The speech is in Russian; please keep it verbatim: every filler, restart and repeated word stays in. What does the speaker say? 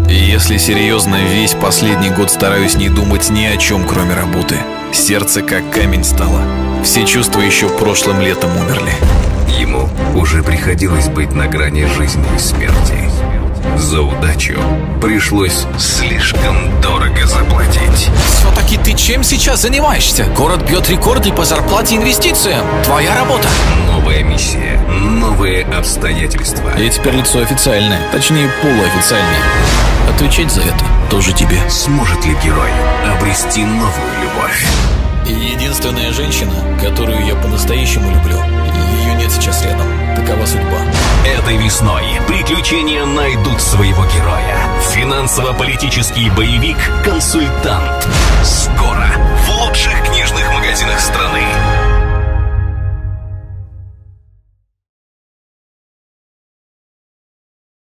И если серьезно, весь последний год стараюсь не думать ни о чем, кроме работы. Сердце как камень стало. Все чувства еще прошлым летом умерли. Ему уже приходилось быть на грани жизни и смерти. За удачу пришлось слишком дорого заплатить. Все-таки ты чем сейчас занимаешься? Город бьет рекорды по зарплате и инвестициям. Твоя работа. Новая миссия, новые обстоятельства. Я теперь лицо официальное, точнее полуофициальное. Отвечать за это тоже тебе. Сможет ли герой обрести новую любовь? И единственная женщина, которую я по-настоящему люблю, ее нет сейчас рядом. Такова судьба. Этой весной приключения найдут своего героя. Финансово-политический боевик «Консультант». Скоро в лучших книжных магазинах страны.